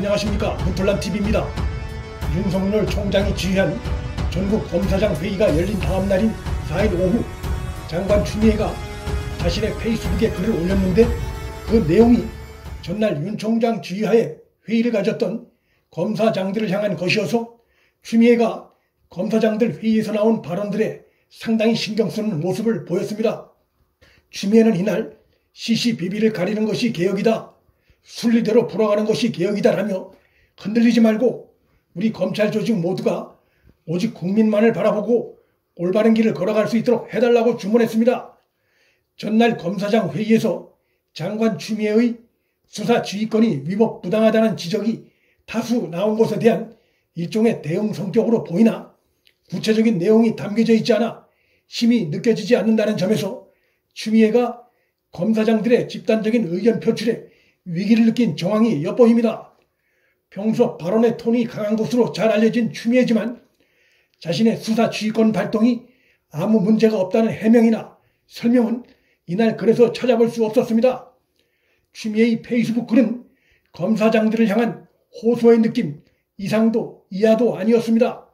안녕하십니까, 문톨남TV입니다. 윤석열 총장이 지휘한 전국 검사장 회의가 열린 다음 날인 4일 오후 장관 추미애가 자신의 페이스북에 글을 올렸는데, 그 내용이 전날 윤 총장 지휘하에 회의를 가졌던 검사장들을 향한 것이어서 추미애가 검사장들 회의에서 나온 발언들에 상당히 신경 쓰는 모습을 보였습니다. 추미애는 이날 시시비비를 가리는 것이 개혁이다, 순리대로 풀어가는 것이 개혁이다라며 흔들리지 말고 우리 검찰 조직 모두가 오직 국민만을 바라보고 올바른 길을 걸어갈 수 있도록 해달라고 주문했습니다. 전날 검사장 회의에서 장관 추미애의 수사 지휘권이 위법 부당하다는 지적이 다수 나온 것에 대한 일종의 대응 성격으로 보이나 구체적인 내용이 담겨져 있지 않아 심히 느껴지지 않는다는 점에서 추미애가 검사장들의 집단적인 의견 표출에 위기를 느낀 정황이 엿보입니다. 평소 발언의 톤이 강한 것으로 잘 알려진 추미애지만 자신의 수사 지휘권 발동이 아무 문제가 없다는 해명이나 설명은 이날 글에서 찾아볼 수 없었습니다. 추미애의 페이스북 글은 검사장들을 향한 호소의 느낌 이상도 이하도 아니었습니다.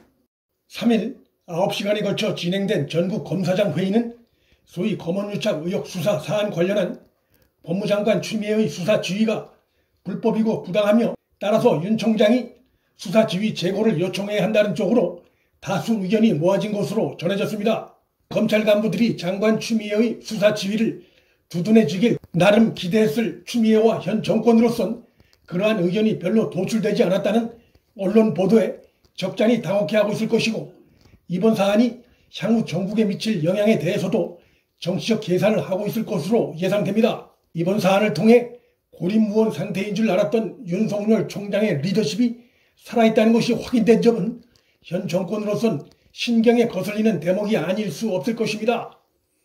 3일 9시간에 걸쳐 진행된 전국 검사장 회의는 소위 검언유착 의혹 수사 사안 관련한 법무장관 추미애의 수사 지휘가 불법이고 부당하며 따라서 윤 총장이 수사 지휘 재고를 요청해야 한다는 쪽으로 다수 의견이 모아진 것으로 전해졌습니다. 검찰 간부들이 장관 추미애의 수사 지휘를 두둔해주길 나름 기대했을 추미애와 현 정권으로선 그러한 의견이 별로 도출되지 않았다는 언론 보도에 적잖이 당혹해하고 있을 것이고, 이번 사안이 향후 전국에 미칠 영향에 대해서도 정치적 계산을 하고 있을 것으로 예상됩니다. 이번 사안을 통해 고립무원 상태인 줄 알았던 윤석열 총장의 리더십이 살아있다는 것이 확인된 점은 현 정권으로선 신경에 거슬리는 대목이 아닐 수 없을 것입니다.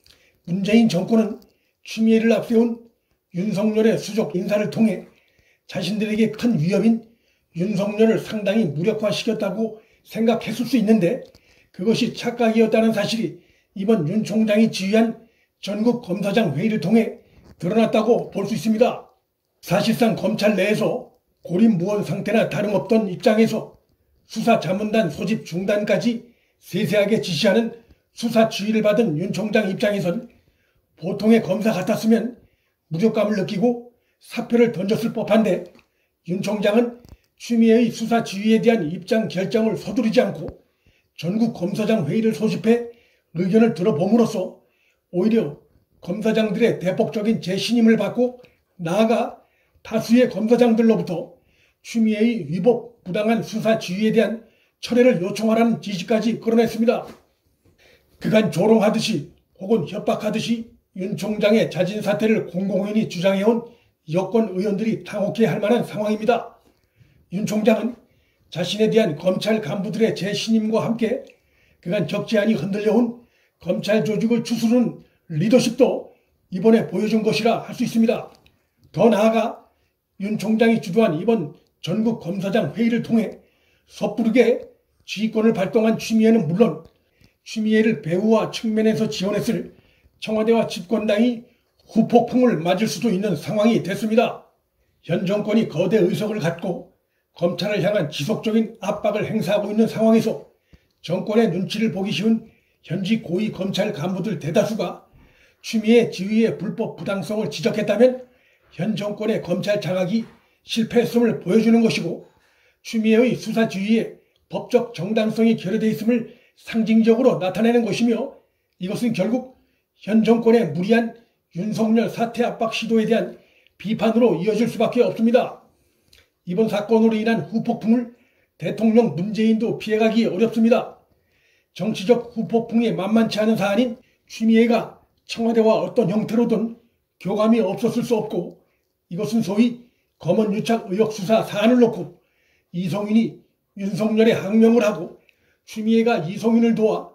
문재인 정권은 추미애를 앞세운 윤석열의 수족 인사를 통해 자신들에게 큰 위협인 윤석열을 상당히 무력화시켰다고 생각했을 수 있는데, 그것이 착각이었다는 사실이 이번 윤 총장이 지휘한 전국 검사장 회의를 통해 드러났다고 볼 수 있습니다. 사실상 검찰 내에서 고립무원 상태나 다름없던 입장에서 수사자문단 소집 중단까지 세세하게 지시하는 수사 지휘를 받은 윤 총장 입장에선 보통의 검사 같았으면 무력감을 느끼고 사표를 던졌을 법한데, 윤 총장은 추미애의 수사 지휘에 대한 입장 결정을 서두르지 않고 전국 검사장 회의를 소집해 의견을 들어봄으로써 오히려 검사장들의 대폭적인 재신임을 받고 나아가 다수의 검사장들로부터 추미애의 위법 부당한 수사 지휘에 대한 철회를 요청하라는 지시까지 끌어냈습니다. 그간 조롱하듯이 혹은 협박하듯이 윤 총장의 자진 사퇴를 공공연히 주장해온 여권 의원들이 당혹해할 만한 상황입니다. 윤 총장은 자신에 대한 검찰 간부들의 재신임과 함께 그간 적지 않이 흔들려온 검찰 조직을 추스르는 리더십도 이번에 보여준 것이라 할 수 있습니다. 더 나아가 윤 총장이 주도한 이번 전국 검사장 회의를 통해 섣부르게 지휘권을 발동한 추미애는 물론 추미애를 배후와 측면에서 지원했을 청와대와 집권당이 후폭풍을 맞을 수도 있는 상황이 됐습니다. 현 정권이 거대 의석을 갖고 검찰을 향한 지속적인 압박을 행사하고 있는 상황에서 정권의 눈치를 보기 쉬운 현직 고위 검찰 간부들 대다수가 추미애 지휘의 불법 부당성을 지적했다면 현 정권의 검찰 장악이 실패했음을 보여주는 것이고, 추미애의 수사 지휘에 법적 정당성이 결여되어 있음을 상징적으로 나타내는 것이며, 이것은 결국 현 정권의 무리한 윤석열 사퇴 압박 시도에 대한 비판으로 이어질 수밖에 없습니다. 이번 사건으로 인한 후폭풍을 대통령 문재인도 피해가기 어렵습니다. 정치적 후폭풍이 만만치 않은 사안인 추미애가 청와대와 어떤 형태로든 교감이 없었을 수 없고, 이것은 소위 검언유착 의혹 수사 사안을 놓고 이성윤이 윤석열에 항명을 하고 추미애가 이성윤을 도와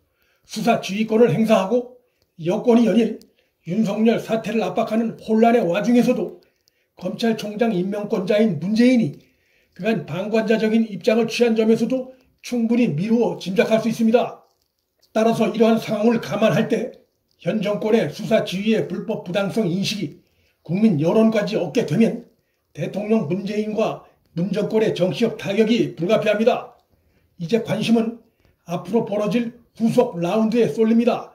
수사 지휘권을 행사하고 여권이 연일 윤석열 사퇴를 압박하는 혼란의 와중에서도 검찰총장 임명권자인 문재인이 그간 방관자적인 입장을 취한 점에서도 충분히 미루어 짐작할 수 있습니다. 따라서 이러한 상황을 감안할 때 현 정권의 수사 지휘의 불법 부당성 인식이 국민 여론까지 얻게 되면 대통령 문재인과 문 정권의 정치적 타격이 불가피합니다. 이제 관심은 앞으로 벌어질 후속 라운드에 쏠립니다.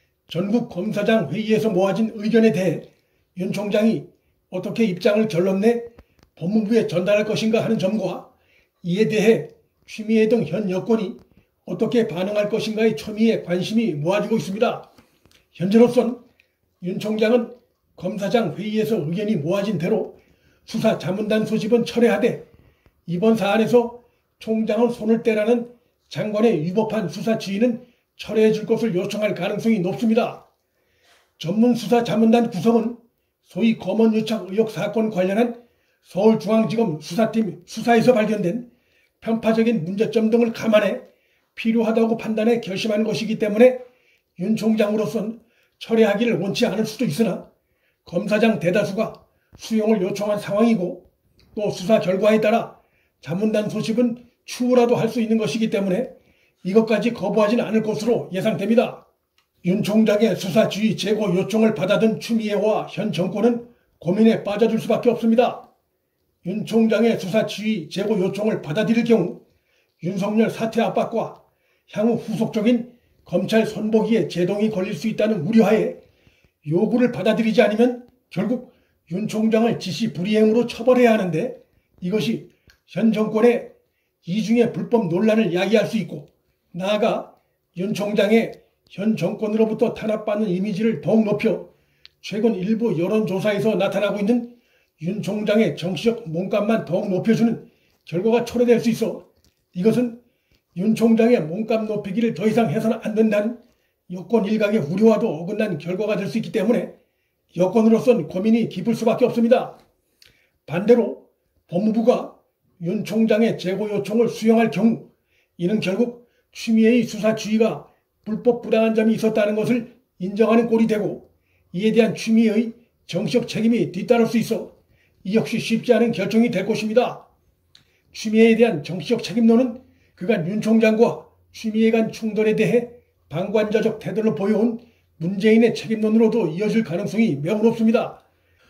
전국 검사장 회의에서 모아진 의견에 대해 윤 총장이 어떻게 입장을 결론내 법무부에 전달할 것인가 하는 점과 이에 대해 추미애 등 현 여권이 어떻게 반응할 것인가의 초미의 관심이 모아지고 있습니다. 현재로선 윤 총장은 검사장 회의에서 의견이 모아진 대로 수사 자문단 소집은 철회하되 이번 사안에서 총장은 손을 떼라는 장관의 위법한 수사 지휘는 철회해 줄 것을 요청할 가능성이 높습니다. 전문수사 자문단 구성은 소위 검언유착 의혹 사건 관련한 서울중앙지검 수사팀 수사에서 발견된 편파적인 문제점 등을 감안해 필요하다고 판단해 결심한 것이기 때문에 윤 총장으로선 철회하기를 원치 않을 수도 있으나 검사장 대다수가 수용을 요청한 상황이고 또 수사 결과에 따라 자문단 소집은 추후라도 할 수 있는 것이기 때문에 이것까지 거부하지는 않을 것으로 예상됩니다. 윤 총장의 수사 지휘 제고 요청을 받아든 추미애와 현 정권은 고민에 빠져들 수밖에 없습니다. 윤 총장의 수사 지휘 제고 요청을 받아들일 경우 윤석열 사퇴 압박과 향후 후속적인 검찰 선보기에 제동이 걸릴 수 있다는 우려하에 요구를 받아들이지 않으면 결국 윤 총장을 지시 불이행으로 처벌해야 하는데 이것이 현 정권의 이중의 불법 논란을 야기할 수 있고 나아가 윤 총장의 현 정권으로부터 탄압받는 이미지를 더욱 높여 최근 일부 여론조사에서 나타나고 있는 윤 총장의 정치적 몸값만 더욱 높여주는 결과가 초래될 수 있어 이것은 윤 총장의 몸값 높이기를 더 이상 해서는 안 된다는 여권 일각의 우려와도 어긋난 결과가 될 수 있기 때문에 여권으로선 고민이 깊을 수밖에 없습니다. 반대로 법무부가 윤 총장의 제고 요청을 수용할 경우 이는 결국 추미애의 수사 지휘가 불법 부당한 점이 있었다는 것을 인정하는 꼴이 되고 이에 대한 추미애의 정치적 책임이 뒤따를 수 있어 이 역시 쉽지 않은 결정이 될 것입니다. 추미애에 대한 정치적 책임론은 그간 윤 총장과 추미애 간 충돌에 대해 방관자적 태도를 보여온 문재인의 책임론으로도 이어질 가능성이 매우 높습니다.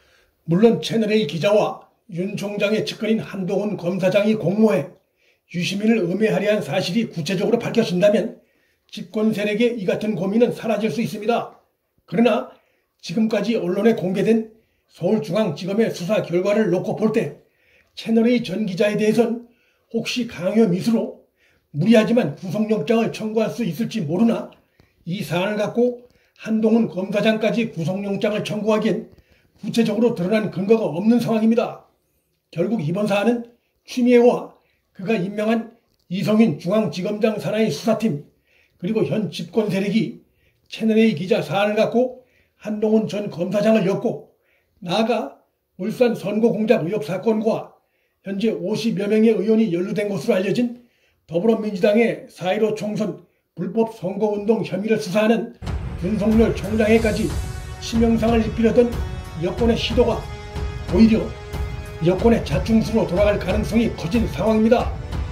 물론 채널A 기자와 윤 총장의 측근인 한동훈 검사장이 공모해 유시민을 음해하려 한 사실이 구체적으로 밝혀진다면 집권 세력의 이 같은 고민은 사라질 수 있습니다. 그러나 지금까지 언론에 공개된 서울중앙지검의 수사 결과를 놓고 볼 때 채널A 전 기자에 대해선 혹시 강요 미수로 무리하지만 구속영장을 청구할 수 있을지 모르나 이 사안을 갖고 한동훈 검사장까지 구속영장을 청구하기엔 구체적으로 드러난 근거가 없는 상황입니다. 결국 이번 사안은 추미애와 그가 임명한 이성윤 중앙지검장 산하의 수사팀 그리고 현 집권 세력이 채널A 기자 사안을 갖고 한동훈 전 검사장을 엮고 나아가 울산 선거공작 의혹 사건과 현재 50여 명의 의원이 연루된 것으로 알려진 더불어민주당의 4.15 총선 불법 선거운동 혐의를 수사하는 윤석열 총장에까지 치명상을 입히려던 여권의 시도가 오히려 여권의 자충수로 돌아갈 가능성이 커진 상황입니다.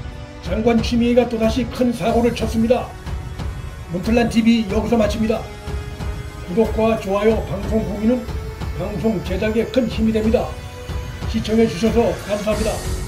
장관 추미애가 또다시 큰 사고를 쳤습니다. 문틀란TV 여기서 마칩니다. 구독과 좋아요, 방송 공유는 방송 제작에 큰 힘이 됩니다. 시청해 주셔서 감사합니다.